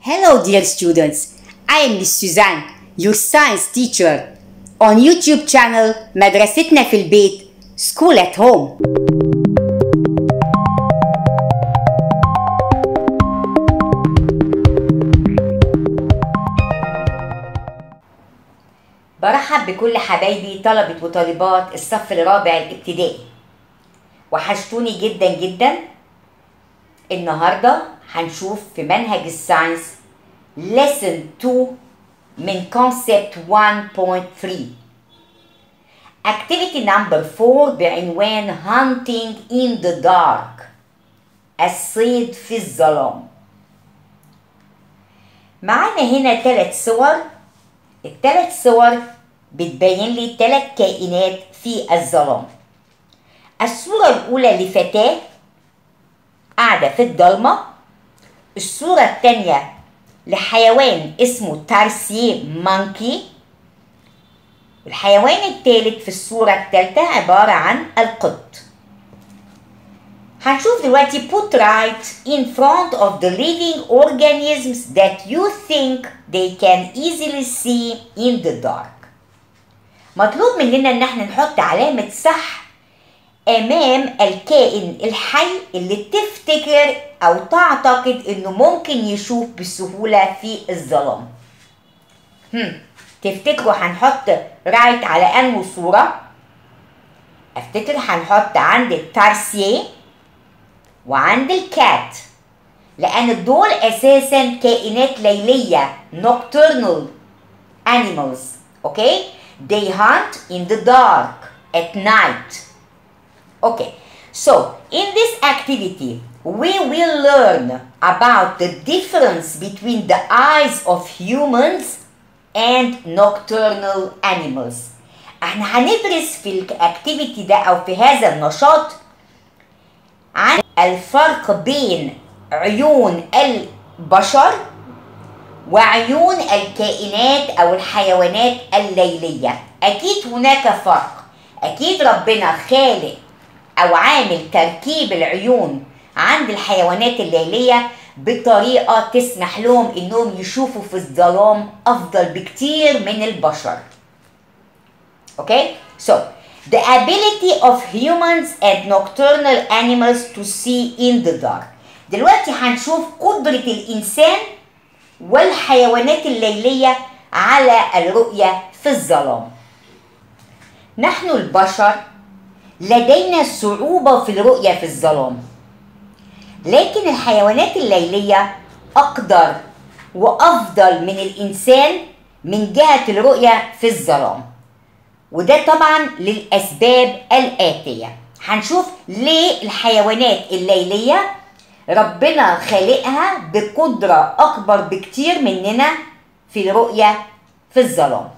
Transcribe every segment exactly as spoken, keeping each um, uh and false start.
Hello dear students, I am Miss Suzanne, your science teacher on YouTube channel مدرستنا في البيت School at Home. برحب بكل حبايبي طلبة وطالبات الصف الرابع الابتدائي. وحشتوني جدا جدا. النهارده هنشوف في منهج الساينس lesson two من concept one point three activity number four بعنوان hunting in the dark الصيد في الظلام. معانا هنا ثلاث صور. الثلاث صور بتبين لي ثلاث كائنات في الظلام. الصورة الأولى لفتاة قاعدة في الضلمة. الصورة الثانية لحيوان اسمه تارسيه مانكي. الحيوان الثالث في الصورة الثالثة عبارة عن القط. هنشوف دلوقتي put right in front of the living organisms that you think they can easily see in the dark. مطلوب مننا ان احنا نحط علامة صح امام الكائن الحي اللي تفتكر او تعتقد انه ممكن يشوف بسهولة في الظلام. هم تفتكروا هنحط رايت على انه صورة؟ افتكر هنحط عند التارسيه وعند الكات، لان دول اساسا كائنات ليلية nocturnal animals. okay they hunt in the dark at night. Okay, so in this activity we will learn about the difference between the eyes of humans and nocturnal animals. احنا هندرس في الاكتيفيتي ده او في هذا النشاط عن الفرق بين عيون البشر وعيون الكائنات او الحيوانات الليلية. اكيد هناك فرق، اكيد ربنا خالق او عامل تركيب العيون عند الحيوانات الليلية بطريقة تسمح لهم انهم يشوفوا في الظلام افضل بكتير من البشر. okay so the ability of humans and nocturnal animals to see in the dark. دلوقتي هنشوف قدرة الانسان والحيوانات الليلية على الرؤية في الظلام. نحن البشر لدينا صعوبة في الرؤية في الظلام، لكن الحيوانات الليلية أقدر وأفضل من الإنسان من جهة الرؤية في الظلام. وده طبعا للأسباب الآتية. هنشوف ليه الحيوانات الليلية ربنا خالقها بقدرة أكبر بكتير مننا في الرؤية في الظلام.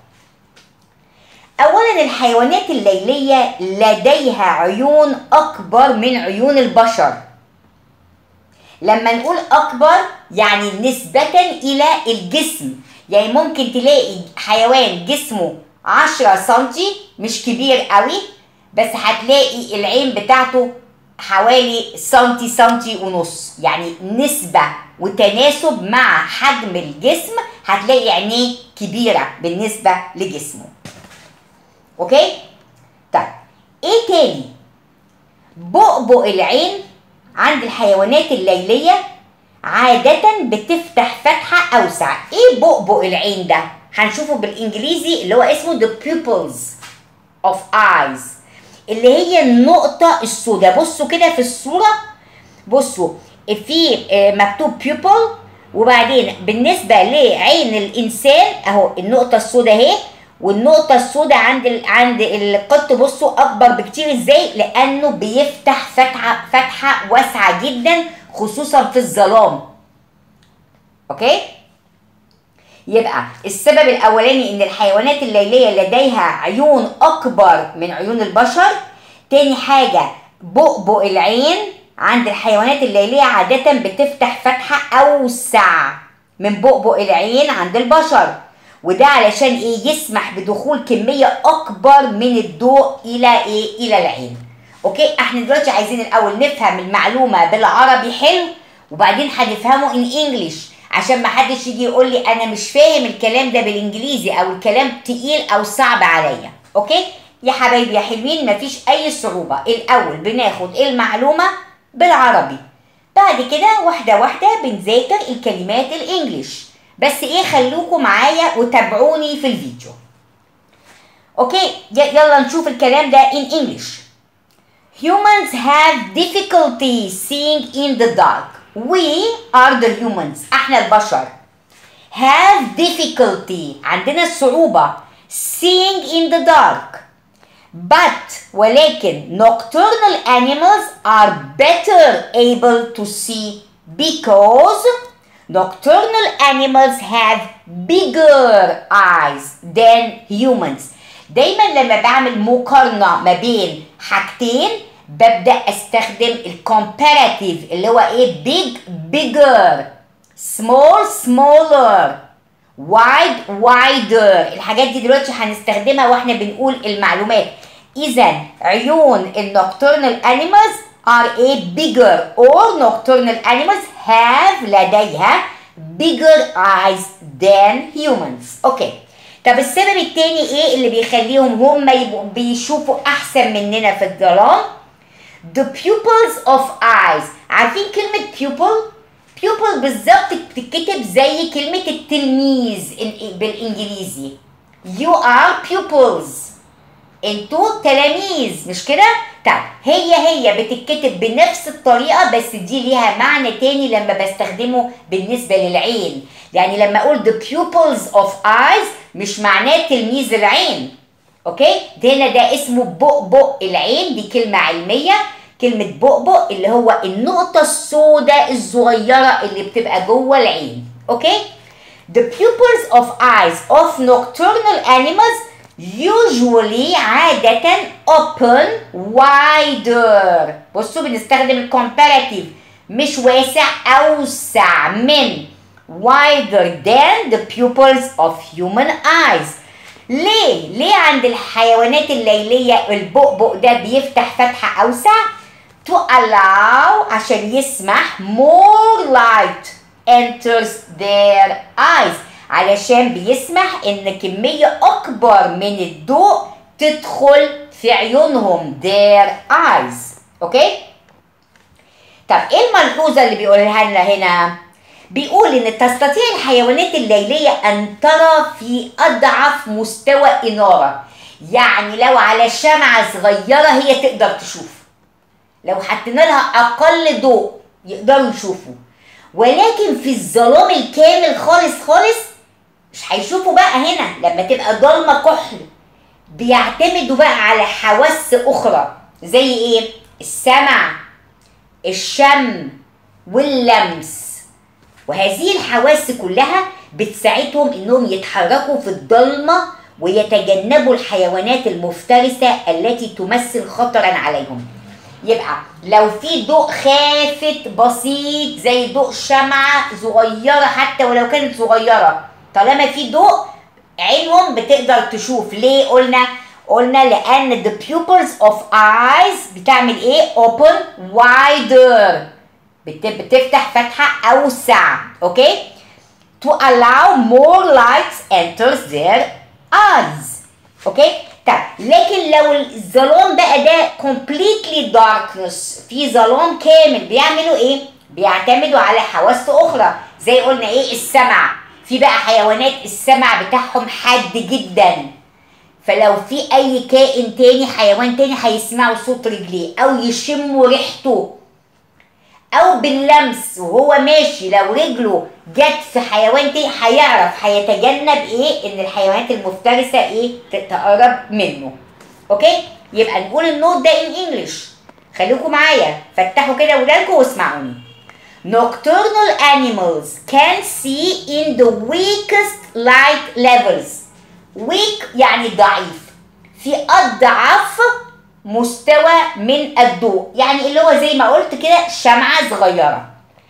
أولا الحيوانات الليلية لديها عيون أكبر من عيون البشر. لما نقول أكبر يعني نسبة إلى الجسم، يعني ممكن تلاقي حيوان جسمه عشرة سنتي مش كبير قوي، بس هتلاقي العين بتاعته حوالي سنتي سنتي ونص، يعني نسبة وتناسب مع حجم الجسم هتلاقي عينيه كبيرة بالنسبة لجسمه. اوكي طيب ايه تاني؟ بؤبؤ العين عند الحيوانات الليلية عادة بتفتح فتحة اوسع. ايه بؤبؤ العين ده؟ هنشوفه بالانجليزي اللي هو اسمه the pupils of eyes، اللي هي النقطة السوداء. بصوا كده في الصورة، بصوا في مكتوب pupil، وبعدين بالنسبة لعين الانسان اهو النقطة السوداء اهي، والنقطة السوداء عند ال... عند القط بصوا أكبر بكتير إزاي؟ لأنه بيفتح فتحة فتحة واسعة جدا خصوصا في الظلام. أوكي؟ يبقى السبب الأولاني إن الحيوانات الليلية لديها عيون أكبر من عيون البشر. تاني حاجة بؤبؤ العين عند الحيوانات الليلية عادة بتفتح فتحة أوسع من بؤبؤ العين عند البشر، وده علشان ايه؟ يسمح بدخول كمية اكبر من الضوء الى ايه؟ الى العين. اوكي احنا دلوقتي عايزين الاول نفهم المعلومة بالعربي حلو، وبعدين هنفهمه ان انجلش عشان ما حدش يجي يقول لي انا مش فاهم الكلام ده بالانجليزي او الكلام تقيل او صعب عليا. اوكي يا حبايبي يا حلوين، مفيش اي صعوبه. الاول بناخد المعلومه بالعربي، بعد كده واحده واحده بنذاكر الكلمات الانجليش. بس ايه، خلوكم معايا وتابعوني في الفيديو. اوكي يلا نشوف الكلام ده in English. Humans have difficulty seeing in the dark. We are the humans. احنا البشر. Have difficulty. عندنا الصعوبة. Seeing in the dark. But ولكن nocturnal animals are better able to see because nocturnal animals have bigger eyes than humans. دايما لما بعمل مقارنة ما بين حاجتين ببدأ استخدم الcomparative اللي هو ايه، big bigger، small smaller، wide wider. الحاجات دي دلوقتي هنستخدمها واحنا بنقول المعلومات. إذا عيون النocturnal animals are a bigger or nocturnal animals have لديها bigger eyes than humans. اوكي طب السبب التاني ايه اللي بيخليهم هم يبقوا بيشوفوا احسن مننا في الظلام؟ The pupils of eyes. عارفين كلمة pupil؟ pupil بالظبط بتتكتب زي كلمة التلميذ بالانجليزي. You are pupils. انتوا تلاميذ مش كده؟ طب هي هي بتتكتب بنفس الطريقة، بس دي ليها معنى تاني لما بستخدمه بالنسبة للعين. يعني لما اقول the pupils of eyes مش معناه تلميذ العين. اوكي ده هنا ده اسمه بؤبؤ العين، دي كلمة علمية. كلمة بؤبؤ اللي هو النقطة السوداء الصغيرة اللي بتبقى جوه العين. اوكي the pupils of eyes of nocturnal animals usually عادة open wider. بصوا بنستخدم الكومباراتيف، مش واسع، أوسع من، wider than the pupils of human eyes. ليه؟ ليه عند الحيوانات الليلية البؤبؤ ده بيفتح فتحة أوسع؟ to allow عشان يسمح more light enters their eyes، علشان بيسمح ان كمية اكبر من الضوء تدخل في عيونهم their eyes. اوكي طب ايه الملحوظة اللي بيقولها لنا هنا؟ بيقول ان تستطيع الحيوانات الليلية ان ترى في اضعف مستوى انارة. يعني لو على شمعة صغيرة هي تقدر تشوف، لو حطينا لها اقل ضوء يقدروا يشوفوا، ولكن في الظلام الكامل خالص خالص مش هيشوفوا. بقى هنا لما تبقى ضلمه كحل بيعتمدوا بقى على حواس اخرى زي ايه؟ السمع، الشم، واللمس. وهذه الحواس كلها بتساعدهم انهم يتحركوا في الضلمه ويتجنبوا الحيوانات المفترسه التي تمثل خطرا عليهم. يبقى لو في ضوء خافت بسيط زي ضوء شمعة صغيرة، حتى ولو كانت صغيرة، طالما في ضوء عينهم بتقدر تشوف. ليه قلنا؟ قلنا لأن the pupils of eyes بتعمل ايه؟ open wider، بتفتح فتحة أوسع. اوكي to allow more light enters their eyes. اوكي طب لكن لو الظلام بقى ده completely darkness، في ظلام كامل، بيعملوا ايه؟ بيعتمدوا على حواس اخرى زي قلنا ايه؟ السمع. في بقى حيوانات السمع بتاعهم حاد جدا، فلو في اي كائن تاني، حيوان تاني، هيسمعوا صوت رجليه او يشموا ريحته، او باللمس وهو ماشي لو رجله جت في حيوان تاني هيعرف، هيتجنب ايه؟ ان الحيوانات المفترسه ايه؟ تقرب منه. اوكي يبقى نقول النوت ده ان انجلش. خليكم معايا، فتحوا كده ودانكم واسمعوني. Nocturnal animals can see in the weakest light levels. weak يعني ضعيف، في أضعف مستوى من الضوء، يعني اللي هو زي ما قلت كده شمعة صغيرة.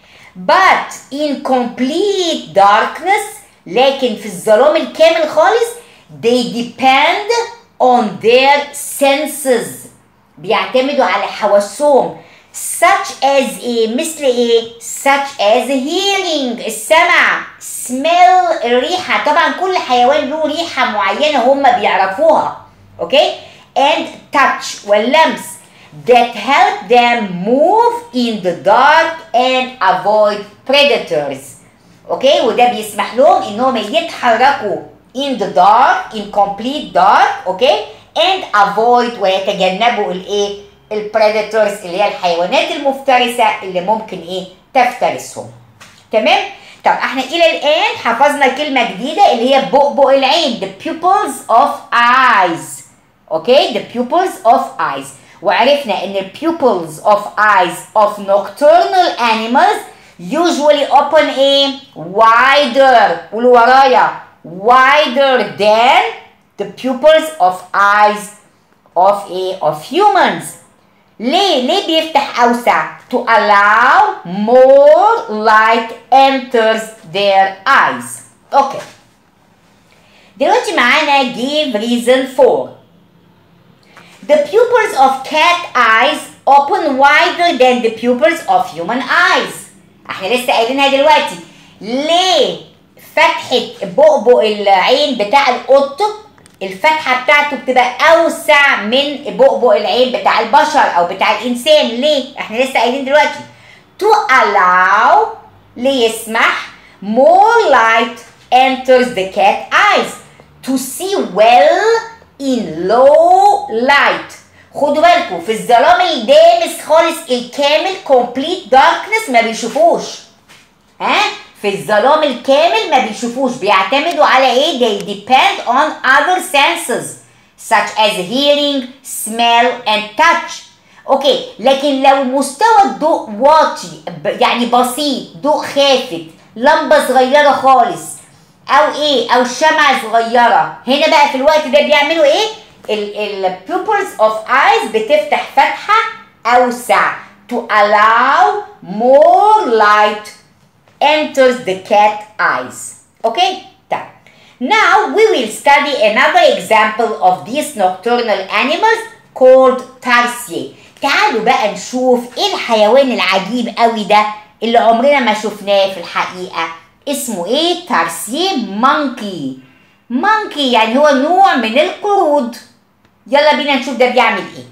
But in complete darkness، لكن في الظلام الكامل خالص، they depend on their senses، بيعتمدوا على حواسهم such as ايه؟ مثل ايه؟ such as hearing السمع، smell الريحة، طبعا كل حيوان له ريحة معينة هم بيعرفوها، اوكي؟ and touch واللمس that help them move in the dark and avoid predators. اوكي، وده بيسمح لهم انهم يتحركوا in the dark in complete dark، اوكي، and avoid ويتجنبوا الايه؟ البريداتورز اللي هي الحيوانات المفترسه اللي ممكن ايه؟ تفترسهم. تمام؟ طب احنا الى الان حفظنا كلمه جديده اللي هي بؤبؤ العين the pupils of eyes. اوكي؟ the pupils of eyes. وعرفنا ان ال pupils of eyes of nocturnal animals usually open a wider قولوا ورايا wider than the pupils of eyes of a of humans. ليه؟ ليه بيفتح أوسع؟ to allow more light enters their eyes. اوكي. دلوقتي معانا give reason for. The pupils of cat eyes open wider than the pupils of human eyes. احنا لسه قايلينها دلوقتي. ليه فتحة بؤبؤ العين بتاع القط الفتحة بتاعته بتبقى أوسع من بؤبؤ العين بتاع البشر أو بتاع الإنسان؟ ليه؟ احنا لسه قايلين دلوقتي. To allow ليسمح more light enters the cat eyes to see well in low light. خدوا بالكم في الظلام الدامس خالص الكامل complete darkness ما بيشوفوش. ها؟ في الظلام الكامل ما بيشوفوش، بيعتمدوا على ايه؟ they depend on other senses such as hearing, smell and touch. اوكي، لكن لو مستوى الضوء واطي يعني بسيط، ضوء خافت، لمبة صغيرة خالص او ايه او شمعة صغيرة، هنا بقى في الوقت ده بيعملوا ايه؟ ال pupils of eyes بتفتح فتحة اوسع to allow more light enters the cat eyes. Okay? طيب. Now we will study another example of these nocturnal animals called tarsier. تعالوا بقى نشوف ايه الحيوان العجيب قوي ده اللي عمرنا ما شفناه في الحقيقة. اسمه ايه؟ tarsier monkey. monkey يعني هو نوع من القرود. يلا بينا نشوف ده بيعمل ايه.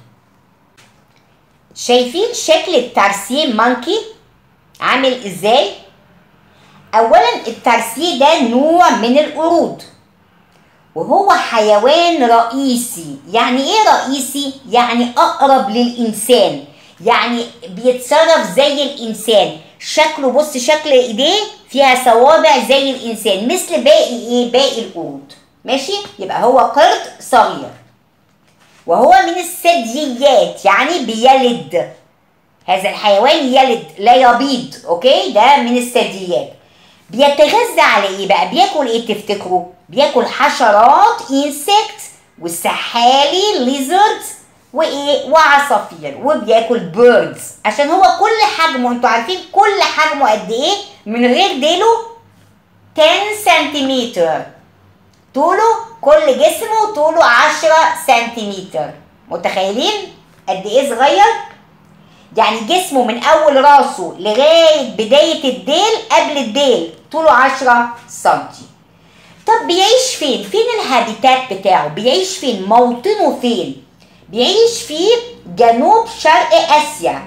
شايفين شكل التارسيه مونكي عامل ازاي؟ اولا التارسيه ده نوع من القرود وهو حيوان رئيسي. يعني ايه رئيسي؟ يعني اقرب للانسان، يعني بيتصرف زي الانسان. شكله بص شكل ايديه فيها صوابع زي الانسان مثل باقي ايه؟ باقي القرود. ماشي؟ يبقى هو قرد صغير وهو من الثدييات يعني بيلد. هذا الحيوان يلد لا يبيض. اوكي، ده من الثدييات. بيتغذى على ايه بقى؟ بياكل ايه تفتكروا؟ بياكل حشرات insects والسحالي lizards وايه وعصافير، وبياكل بيردز عشان هو كل حجمه، انتوا عارفين كل حجمه قد ايه من غير ديله؟ عشرة سنتيمتر. طوله كل جسمه طوله عشرة سنتيمتر. متخيلين قد ايه صغير؟ يعني جسمه من اول راسه لغايه بدايه الديل قبل الديل طوله عشرة سنتي. طب بيعيش فين؟ فين الهابيتات بتاعه؟ بيعيش فين؟ موطنه فين؟ بيعيش في جنوب شرق اسيا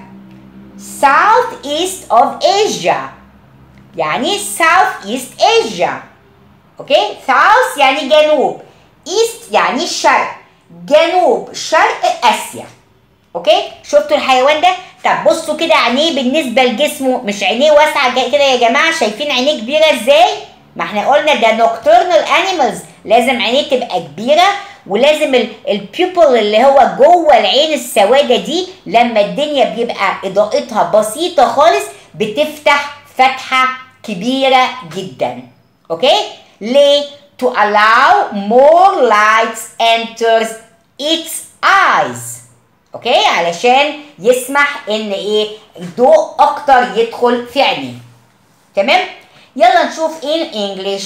South East of Asia. يعني South East Asia. اوكي، South يعني جنوب، East يعني الشرق، جنوب شرق اسيا. اوكي، شفتوا الحيوان ده؟ طب بصوا كده عينيه بالنسبه لجسمه، مش عينيه واسعه كده يا جماعه؟ شايفين عينيه كبيره ازاي؟ ما احنا قلنا ده نوكتورنال انيمالز، لازم عينيه تبقى كبيره، ولازم البيوبل اللي هو جوه العين السواده دي لما الدنيا بيبقى اضاءتها بسيطه خالص بتفتح فتحه كبيره جدا. اوكي؟ ليه؟ to allow more light enters its eyes. اوكي، علشان يسمح ان ايه؟ الضوء اكتر يدخل في عينيه. تمام؟ يلا نشوف in English.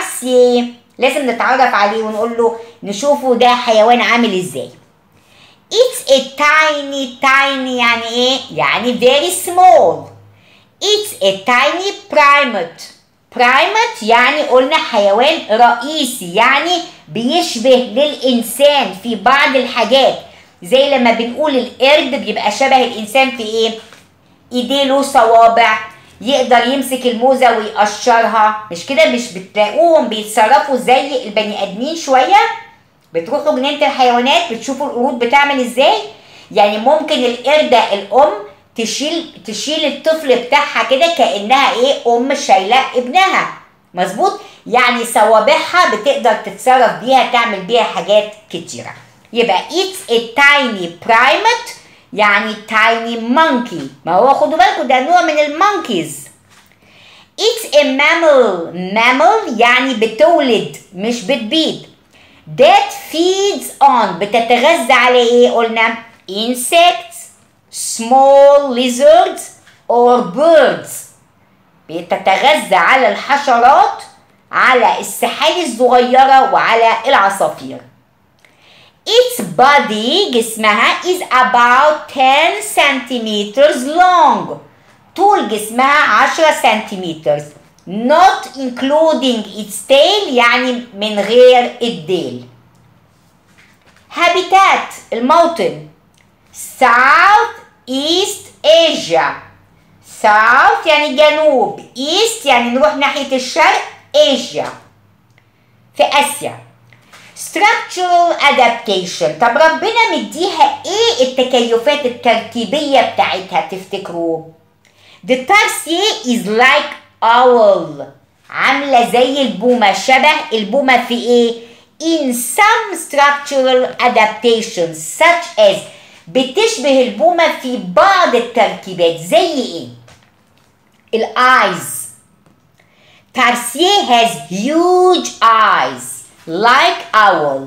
tarsier لازم نتعرف عليه ونقول له نشوفه ده حيوان عامل ازاي. It's a tiny tiny يعني ايه؟ يعني very small. It's a tiny primate. primate يعني قلنا حيوان رئيسي، يعني بيشبه للإنسان في بعض الحاجات، زي لما بنقول القرد بيبقى شبه الإنسان في ايه؟ ايديه له صوابع، يقدر يمسك الموزة ويقشرها، مش كده؟ مش بتلاقوهم بيتصرفوا زي البني آدمين شوية؟ بتروحوا جنينة الحيوانات بتشوفوا القرود بتعمل ازاي؟ يعني ممكن القردة الأم تشيل تشيل الطفل بتاعها كده كأنها ايه؟ أم شايلة ابنها، مظبوط؟ يعني صوابعها بتقدر تتصرف بيها، تعمل بيها حاجات كتيرة. يبقى it's a tiny primate يعني tiny monkey. ما هو خدوا بالكم ده نوع من المونكيز. It's a mammal. mammal يعني بتولد مش بتبيض. That feeds on بتتغذى على ايه قلنا؟ insects, small lizards or birds. بتتغذى على الحشرات، على السحالي الصغيرة وعلى العصافير. Its body جسمها is about ten centimeters long. طول جسمها عشرة سنتيمتر. Not including its tail يعني من غير الديل. Habitat الموطن South East Asia. South يعني جنوب، East يعني نروح ناحية الشرق، Asia في آسيا. Structural adaptation. طب ربنا مديها ايه التكيفات التركيبية بتاعتها تفتكروا؟ The tarsier is like owl. عاملة زي البومة، شبه البومة في ايه؟ In some structural adaptations such as بتشبه البومة في بعض التركيبات زي ايه؟ الeyes. Tarsier has huge eyes like owl.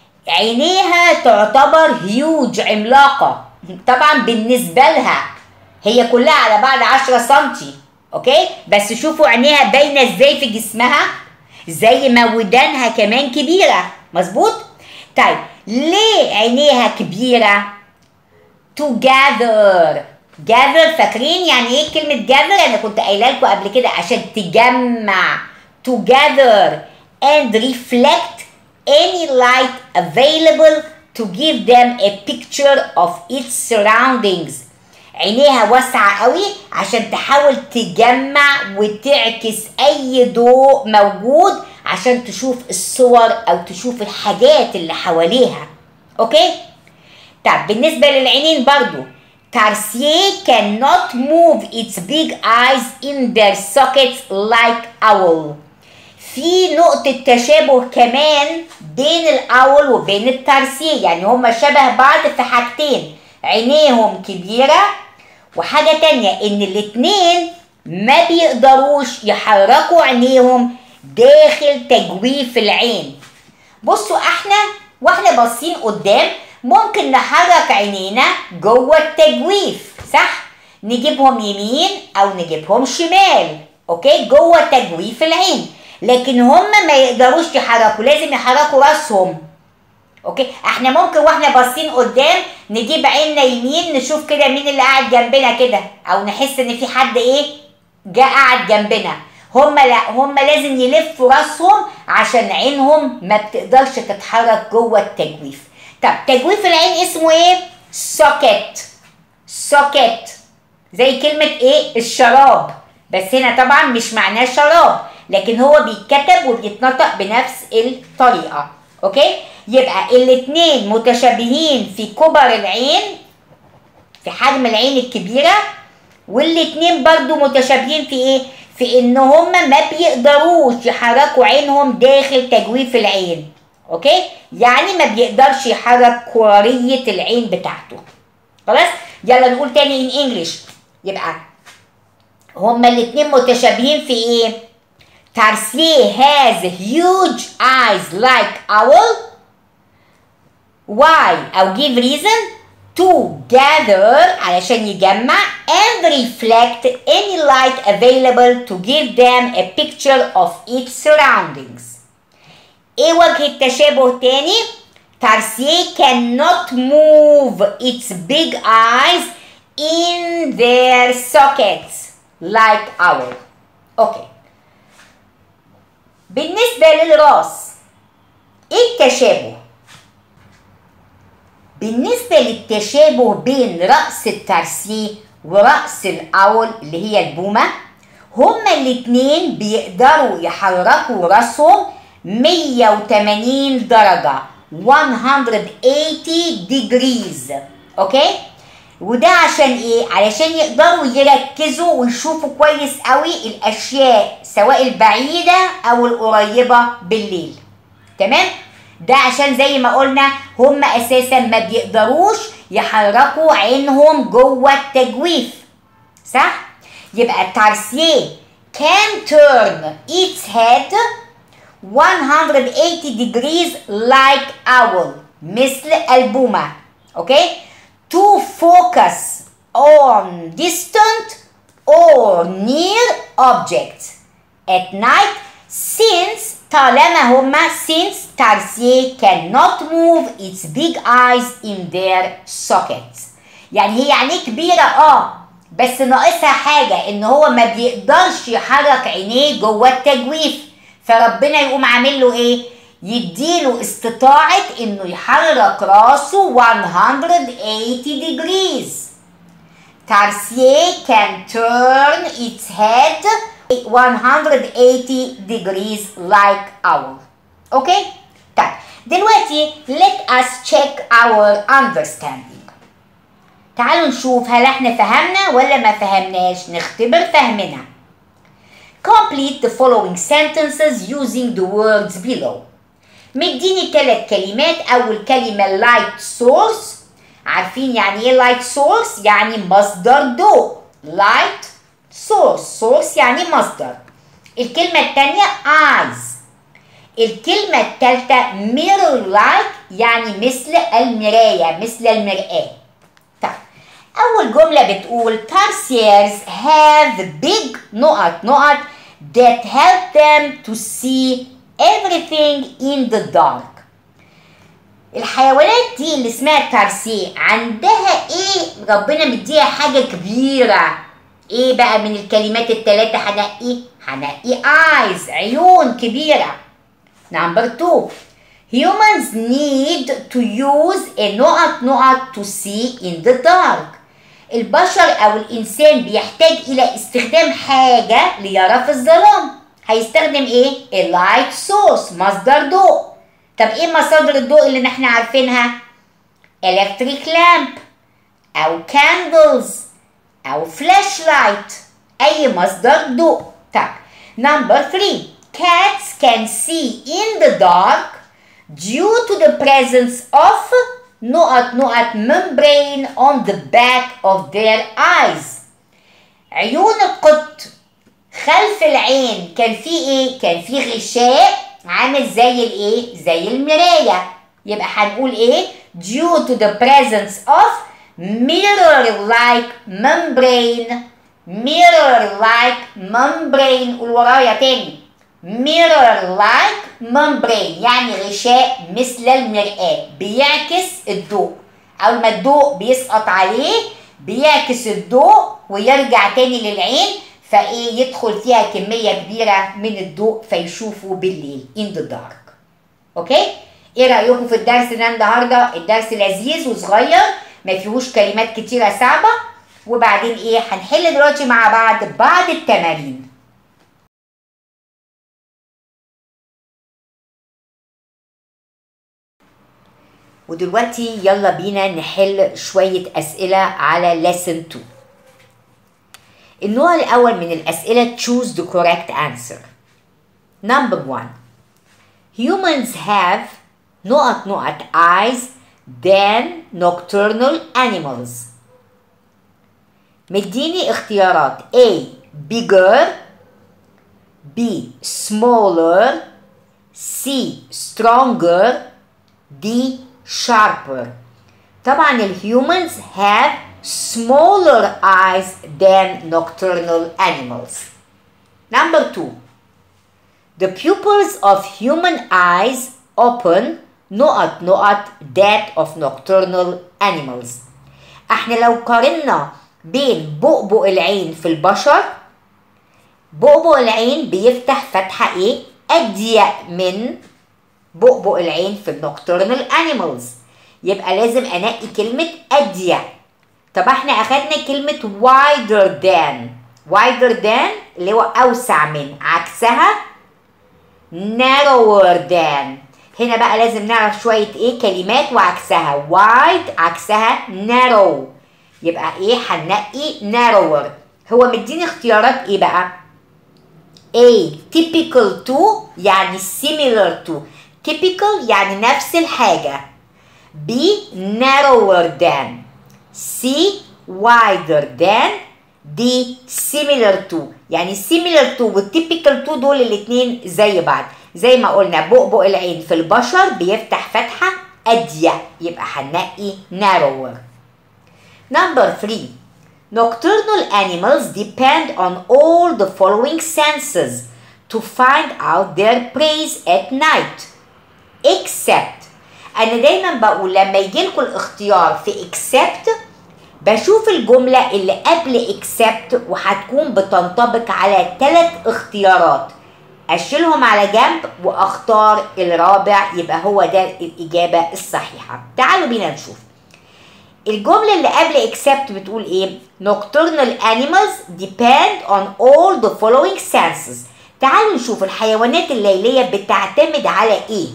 عينيها تعتبر huge عملاقة طبعا بالنسبة لها، هي كلها على بعض عشرة سنتي، اوكي؟ بس شوفوا عينيها باينة ازاي في جسمها، زي ما ودانها كمان كبيرة، مظبوط؟ طيب ليه عينيها كبيرة؟ To gather. gather فاكرين يعني ايه كلمة gather؟ انا كنت قايله لكم قبل كده عشان تجمع. To gather and reflect any light available to give them a picture of its surroundings. عينيها واسعة قوي عشان تحاول تجمع وتعكس اي ضوء موجود عشان تشوف الصور او تشوف الحاجات اللي حواليها، اوكي؟ طب بالنسبة للعينين برضو Tarsier cannot move its big eyes in their sockets like owl. في نقطة تشابه كمان بين الأول وبين التارسيه، يعني هما شبه بعض في حاجتين، عينيهم كبيرة، وحاجة تانية إن الاتنين ما بيقدروش يحركوا عينيهم داخل تجويف العين. بصوا احنا واحنا باصين قدام ممكن نحرك عينينا جوه التجويف، صح؟ نجيبهم يمين أو نجيبهم شمال، أوكي؟ جوه تجويف العين. لكن هم ما يقدروش يحركوا، لازم يحركوا راسهم، اوكي؟ احنا ممكن واحنا باصين قدام نجيب عيننا يمين نشوف كده مين اللي قاعد جنبنا كده، او نحس ان في حد ايه جاء قاعد جنبنا. هم لا، هم لازم يلفوا راسهم عشان عينهم ما بتقدرش تتحرك جوه التجويف. طب تجويف العين اسمه ايه؟ سوكت. سوكت زي كلمه ايه؟ الشراب، بس هنا طبعا مش معناه شراب، لكن هو بيتكتب وبيتنطق بنفس الطريقة، اوكي؟ يبقى الاتنين متشابهين في كبر العين، في حجم العين الكبيرة، والاتنين برضو متشابهين في ايه؟ في ان هما ما بيقدروش يحركوا عينهم داخل تجويف العين، اوكي؟ يعني ما بيقدرش يحرك كرارية العين بتاعته. خلاص؟ يلا نقول تاني in English. يبقى هما الاتنين متشابهين في ايه؟ Tarsier has huge eyes like owl. Why? أو give reason to gather علشان يجمع and reflect any light available to give them a picture of its surroundings. ايه وجه التشابه تاني؟ Tarsier cannot move its big eyes in their sockets like owl. اوكي. بالنسبة للراس ايه التشابه؟ بالنسبة للتشابه بين رأس التارسيه ورأس الأول اللي هي البومة، هما الاتنين بيقدروا يحركوا راسهم مية وتمانين درجة one hundred eighty degrees. اوكي؟ وده عشان ايه؟ علشان يقدروا يركزوا ويشوفوا كويس قوي الاشياء سواء البعيدة او القريبة بالليل. تمام؟ ده عشان زي ما قلنا هم اساسا ما بيقدروش يحركوا عينهم جوه التجويف. صح؟ يبقى تارسيه can turn its head one hundred eighty degrees like owl مثل البومة. اوكي؟ to focus on distant or near objects at night since طالما هما since Tarsier cannot move its big eyes in their sockets. يعني هي عينيه كبيرة اه بس ناقصها حاجة ان هو ما بيقدرش يحرك عينيه جوه التجويف، فربنا يقوم عامل له ايه؟ يديله استطاعة انه يحرك راسه one hundred eighty degrees. Tarsier can turn its head one hundred eighty degrees like owl. اوكي؟ طيب دلوقتي let us check our understanding. تعالوا نشوف هل احنا فهمنا ولا ما فهمناش، نختبر فهمنا. Complete the following sentences using the words below. مديني ثلاث كلمات. أول كلمة light source. عارفين يعني ايه light source؟ يعني مصدر ضوء. light source. source يعني مصدر. الكلمة الثانية eyes. الكلمة الثالثة mirror like يعني مثل المراية، مثل المرآة. طيب أول جملة بتقول Tarsiers have big نقط نقط that help them to see everything in the dark. الحيوانات دي اللي اسمها تارسيه عندها ايه؟ ربنا مديها حاجة كبيرة. ايه بقى من الكلمات الثلاثة هنقي؟ هنقي eyes عيون كبيرة. Number two, humans need to use a نقط نقط to see in the dark. البشر او الانسان بيحتاج الى استخدام حاجة ليرى في الظلام. هيستخدم ايه؟ a light source مصدر ضوء. طب ايه مصادر الضوء اللي احنا عارفينها؟ electric lamp او candles او flashlight، اي مصدر ضوء. طب number three, cats can see in the dark due to the presence of نقط نقط membrane on the back of their eyes. عيون القط خلف العين كان في ايه؟ كان في غشاء عامل زي الايه؟ زي المراية. يبقى هنقول ايه؟ due to the presence of mirror like membrane. mirror like membrane. قول ورايا تاني. mirror like membrane يعني غشاء مثل المرآة بيعكس الضوء. أول ما الضوء بيسقط عليه بيعكس الضوء ويرجع تاني للعين، فايه يدخل فيها كميه كبيره من الضوء فيشوفوا بالليل in the dark. اوكي؟ ايه رايكم في الدرس ده النهارده؟ الدرس لذيذ وصغير ما فيهوش كلمات كتيره صعبه. وبعدين ايه؟ هنحل دلوقتي مع بعض بعض التمارين. ودلوقتي يلا بينا نحل شويه اسئله على lesson two. النوع الأول من الأسئلة choose the correct answer. Number one, humans have نقط نقط eyes than nocturnal animals. مديني اختيارات A bigger, B smaller, C stronger, D sharper. طبعا الهيومنز have smaller eyes than nocturnal animals. Number two, the pupils of human eyes open نقط نقط that of nocturnal animals. احنا لو قارنا بين بؤبؤ العين في البشر، بؤبؤ العين بيفتح فتحة ايه؟ اضيق من بؤبؤ العين في النوكتورنال animals، يبقى لازم انقي كلمة اضيق. طب احنا اخدنا كلمة wider than، wider than اللي هو اوسع من، عكسها narrower than. هنا بقى لازم نعرف شوية ايه كلمات وعكسها. wide عكسها narrow، يبقى ايه؟ هننقي narrower. هو مديني اختيارات ايه بقى؟ A typical to يعني similar to، typical يعني نفس الحاجة. B narrower than. C wider than. D similar to يعني similar to والtypical to دول الاتنين زي بعض. زي ما قلنا بؤبؤ العين في البشر بيفتح فتحة أضيق، يبقى هننقي narrower. Number three. Nocturnal animals depend on all the following senses to find out their prey at night except. أنا دايما بقول لما يجيلكوا الاختيار في except بشوف الجملة اللي قبل except وهتكون بتنطبق على ثلاث اختيارات، أشيلهم على جنب وأختار الرابع، يبقى هو ده الإجابة الصحيحة. تعالوا بينا نشوف الجملة اللي قبل except بتقول ايه؟ Nocturnal animals depend on all the following senses. تعالوا نشوف الحيوانات الليلية بتعتمد على ايه؟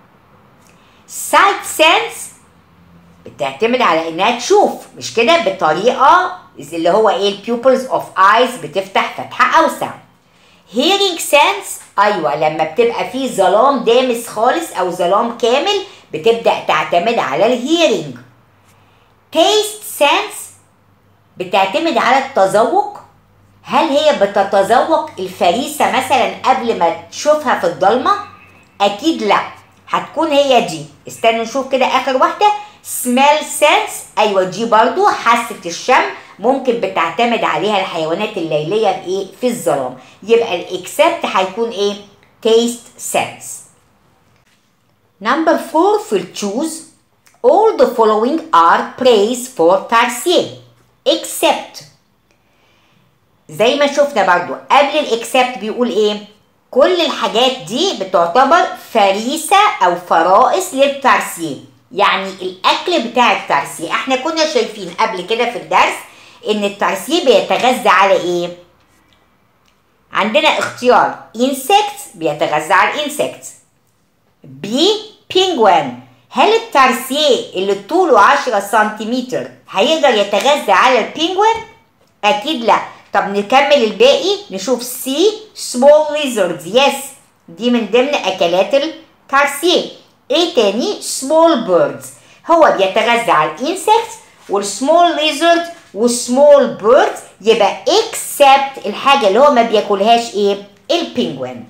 sight sense بتعتمد على انها تشوف، مش كده؟ بطريقة اللي هو ايه؟ pupils of eyes بتفتح فتحة اوسع. hearing sense ايوه لما بتبقى فيه ظلام دامس خالص او ظلام كامل بتبدأ تعتمد على الهيرنج. taste sense بتعتمد على التذوق، هل هي بتتذوق الفريسة مثلا قبل ما تشوفها في الضلمة؟ أكيد لا، هتكون هي دي. استنوا نشوف كده آخر واحدة. smell sense أيوة دي برضو حاسة الشم، ممكن بتعتمد عليها الحيوانات الليلية بإيه؟ في الظلام. يبقى الإكسبت هيكون إيه؟ taste sense. number four في التشوز. all the following are praise for tarsier except. زي ما شفنا برضو قبل الاكسبت بيقول ايه؟ كل الحاجات دي بتعتبر فريسة او فرائس للتارسيه، يعني الاكل بتاع التارسيه. احنا كنا شايفين قبل كده في الدرس ان التارسيه بيتغذى على ايه؟ عندنا اختيار insects بيتغذى على الانسكتس، B penguin. هل التارسيه اللي طوله عشرة سنتيمتر هيقدر يتغذى على البينجوين؟ أكيد لا. طب نكمل الباقي نشوف سي small lizards. يس دي من ضمن أكلات التارسيه. إيه تاني؟ small birds هو بيتغذى على الانسكتس والسمول lizard والسمول birds، يبقى except الحاجة اللي هو ما بياكلهاش إيه؟ البينجوين.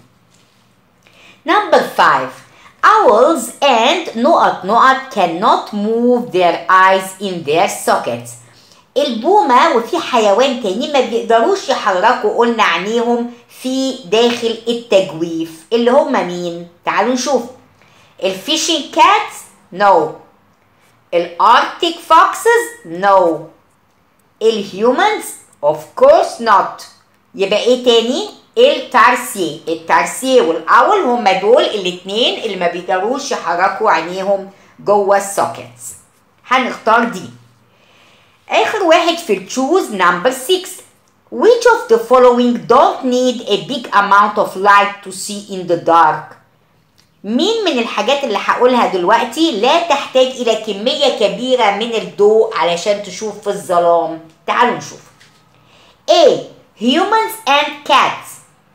number five. Owls and نقط نقط cannot move their eyes in their sockets. البومة وفي حيوان تاني ما بيقدروش يحركوا قلنا عينيهم في داخل التجويف، اللي هم مين؟ تعالوا نشوف. الفيشنج كاتس نو. الاركتيك فوكسز نو. الهيومنز اوف كورس نوت. يبقى ايه تاني؟ التارسيه. التارسيه والاول هما دول الاتنين اللي ما بيقدروش يحركوا عينيهم جوه السوكيتس. هنختار دي. اخر واحد في التشوز نمبر six. which of the following don't need a big amount of light to see in the dark؟ مين من الحاجات اللي هقولها دلوقتي لا تحتاج الى كمية كبيرة من الضوء علشان تشوف في الظلام؟ تعالوا نشوف. A. humans and cats.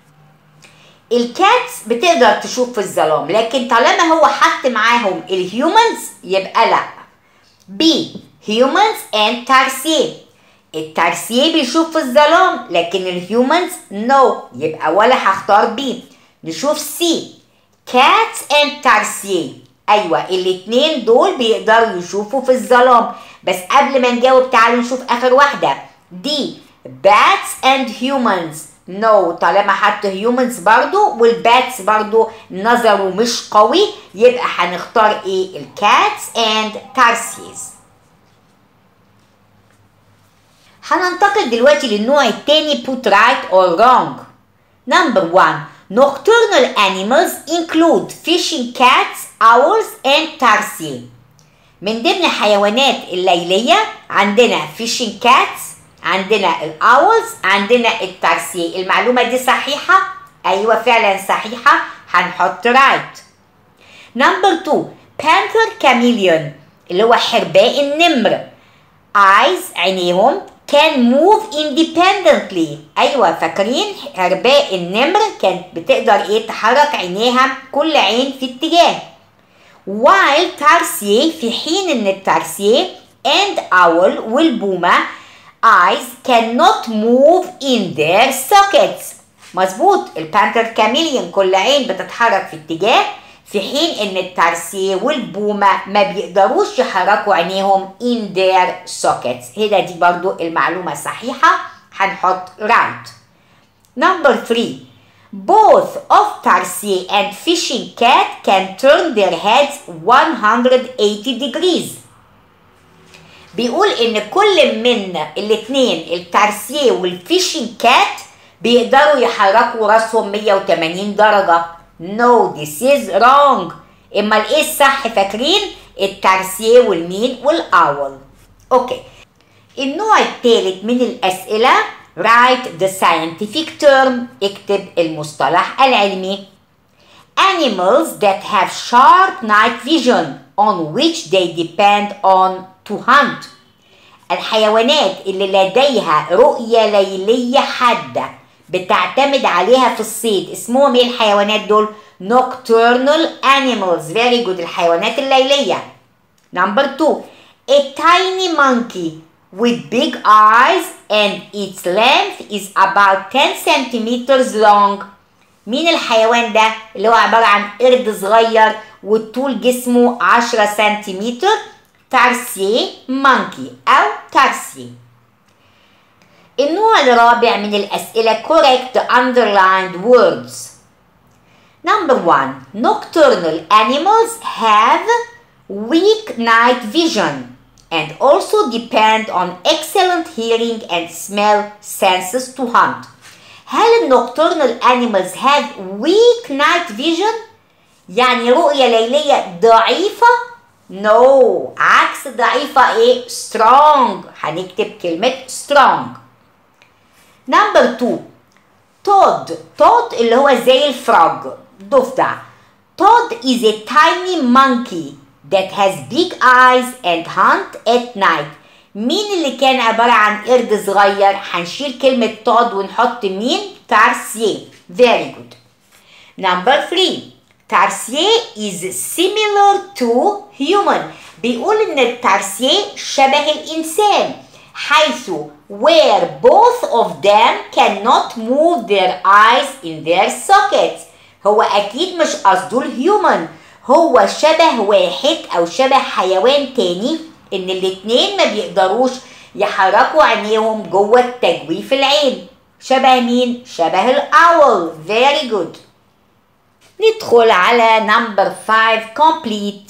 الكاتس بتقدر تشوف في الظلام، لكن طالما هو حط معاهم الهيومنز يبقى لا. B. humans and tarsier. التارسيه بيشوف في الظلام لكن الهيومنز نو، يبقى ولا هختار B. نشوف C. cats and tarsier. ايوه الاتنين دول بيقدروا يشوفوا في الظلام، بس قبل ما نجاوب تعالوا نشوف اخر واحده. D. bats and humans. نو no. طالما حط humans برضو والباتس برضو نظره مش قوي يبقى هنختار ايه؟ الكاتس and tarsiers. هننتقل دلوقتي للنوع التاني put right or wrong. Number one, nocturnal animals include fishing cats, owls and tarsier. من ضمن الحيوانات الليلية عندنا fishing cats، عندنا الاولز، عندنا التارسيه. المعلومة دي صحيحة؟ أيوة فعلا صحيحة، هنحط right. Number two, panther chameleon اللي هو حرباء النمر. eyes عينيهم can move independently. أيوة فاكرين حرباء النمر كانت بتقدر إيه تحرك عينيها كل عين في اتجاه. while tarsier في حين إن التارسيه and owl والبومة eyes cannot move in their sockets. مظبوط، البانثر كاميليون كل عين بتتحرك في اتجاه، في حين ان التارسيه والبومة ما بيقدروش يحركوا عينيهم in their sockets. هنا دي برضو المعلومة صحيحة، هنحط right. Number three, both of tarsier and fishing cat can turn their heads one hundred eighty degrees. بيقول ان كل من الاثنين التارسيه والفيشنج كات بيقدروا يحركوا راسهم مية وتمانين درجة. No, this is wrong. امال ايه الصح فاكرين؟ التارسيه والمين والاول. اوكي. النوع الثالث من الاسئلة write the scientific term. اكتب المصطلح العلمي. Animals that have sharp night vision on which they depend on to hunt. الحيوانات اللي لديها رؤية ليلية حادة بتعتمد عليها في الصيد اسمهم ايه الحيوانات دول؟ nocturnal animals. very good، الحيوانات الليلية. Number two, a tiny monkey with big eyes and its length is about ten centimeters long. مين الحيوان ده؟ اللي هو عبارة عن قرد صغير والطول جسمه عشرة سنتيمتر. تارسيه مونكي أو تارسي. النوع الرابع من الأسئلة correct underlined words. Number one, nocturnal animals have weak night vision and also depend on excellent hearing and smell senses to hunt. هل النocturnal animals have weak night vision؟ يعني رؤية ليلية ضعيفة؟ No، عكس ضعيفة ايه؟ strong. هنكتب كلمة strong. Number two, toad. toad اللي هو زي الفراج، ضفدع. toad is a tiny monkey that has big eyes and hunt at night. مين اللي كان عبارة عن قرد صغير؟ هنشيل كلمة toad ونحط مين؟ تارسيه. very good. Number three, tarsier is similar to human. بيقول ان التارسيه شبه الانسان حيث where both of them cannot move their eyes in their sockets. هو اكيد مش قصده الهيومن، هو شبه واحد او شبه حيوان تاني ان الاتنين ما بيقدروش يحركوا عينيهم جوه التجويف العين. شبه مين؟ شبه الاول. very good. ندخل على number five complete.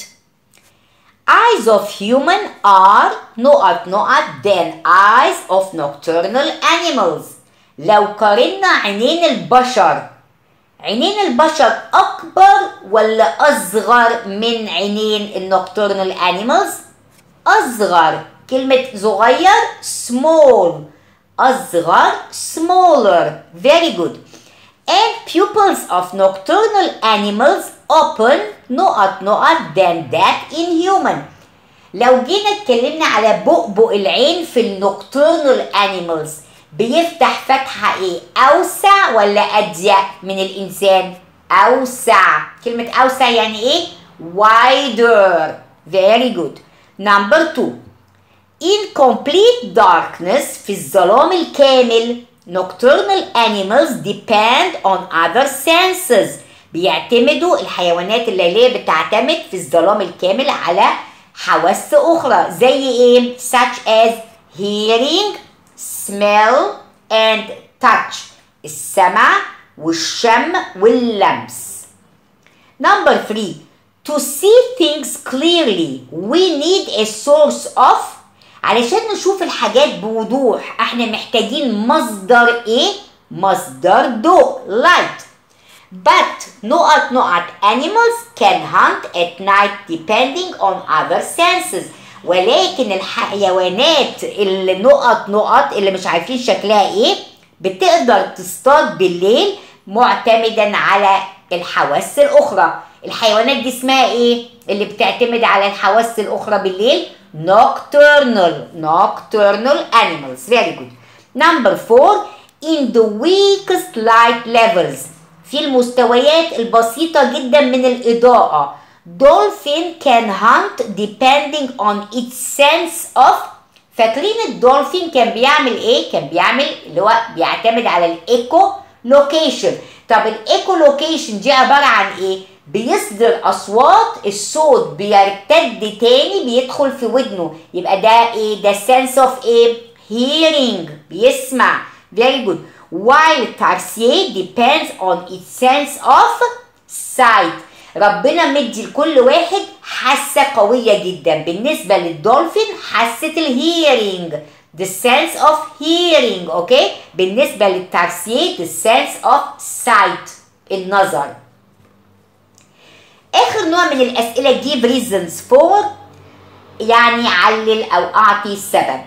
eyes of human are نقط نقط than eyes of nocturnal animals. لو قارنا عينين البشر، عينين البشر أكبر ولا أصغر من عينين النocturnal animals؟ أصغر. كلمة صغير small، أصغر smaller. very good. and pupils of nocturnal animals open نقط نقط than that in human. لو جينا اتكلمنا على بؤبؤ العين في النocturnal animals بيفتح فتحة ايه؟ أوسع ولا أضيق من الإنسان؟ أوسع. كلمة أوسع يعني ايه؟ wider. very good. number two, in complete darkness في الظلام الكامل nocturnal animals depend on other senses. بيعتمدوا الحيوانات الليلية بتعتمد في الظلام الكامل على حواس أخرى زي إيه؟ such as hearing, smell and touch. السمع والشم واللمس. Number three, to see things clearly we need a source of. علشان نشوف الحاجات بوضوح احنا محتاجين مصدر ايه؟ مصدر ضوء light. But نقط نقط animals can hunt at night depending on other senses. ولكن الحيوانات اللي نقط نقط اللي مش عارفين شكلها ايه بتقدر تصطاد بالليل معتمدا على الحواس الاخرى. الحيوانات دي اسمها ايه اللي بتعتمد على الحواس الاخرى بالليل؟ nocturnal nocturnal animals. Very good. Number four, in the weakest light levels. في المستويات البسيطة جدا من الإضاءة dolphin can hunt depending on its sense of. فاكرين الدولفين كان بيعمل ايه؟ كان بيعمل اللي هو بيعتمد على الايكو لوكيشن. طب الايكو لوكيشن دي عبارة عن ايه؟ بيصدر اصوات، الصوت بيرتد تاني بيدخل في ودنه، يبقى ده ايه؟ ده sense of ايه؟ hearing، بيسمع. very good. while tarsier depends on its sense of sight. ربنا مدي لكل واحد حاسة قوية جدا. بالنسبة للدولفين حاسة الهيرينج the sense of hearing. اوكي. بالنسبة للتارسيه the sense of sight النظر. اخر نوع من الاسئلة give reasons for، يعني علل او اعطي السبب.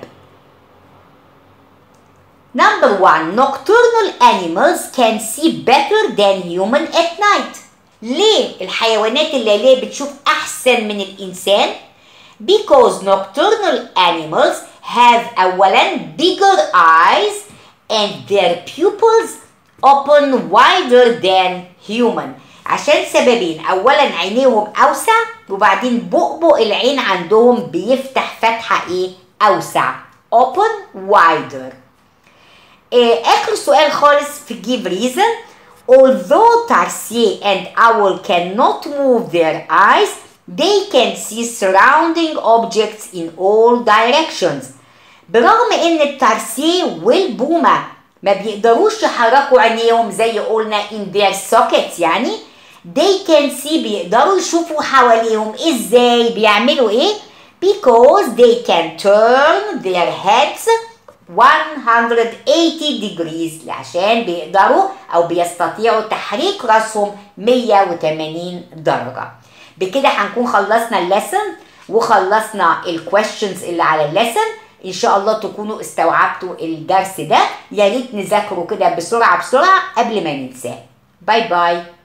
Number one, nocturnal animals can see better than human at night. ليه الحيوانات الليلية بتشوف أحسن من الإنسان؟ Because nocturnal animals have أولاً bigger eyes and their pupils open wider than human. عشان سببين، أولاً عينيهم أوسع، وبعدين بؤبؤ العين عندهم بيفتح فتحة إيه؟ أوسع. open wider. آخر سؤال خالص في give reason. Although tarsier and owl cannot move their eyes, they can see surrounding objects in all directions. برغم ان التارسيه والبومة ما بيقدروش يحركوا عينيهم زي قلنا in their sockets، يعني they can see بيقدروا يشوفوا حواليهم. ازاي بيعملوا ايه؟ because they can turn their heads one hundred eighty degrees، عشان بيقدروا او بيستطيعوا تحريك راسهم مية وتمانين درجة. بكده هنكون خلصنا الليسن وخلصنا الكويشنز اللي على الليسن. ان شاء الله تكونوا استوعبتوا الدرس ده. يا ريت نذاكره كده بسرعة بسرعة قبل ما ننساه. باي باي.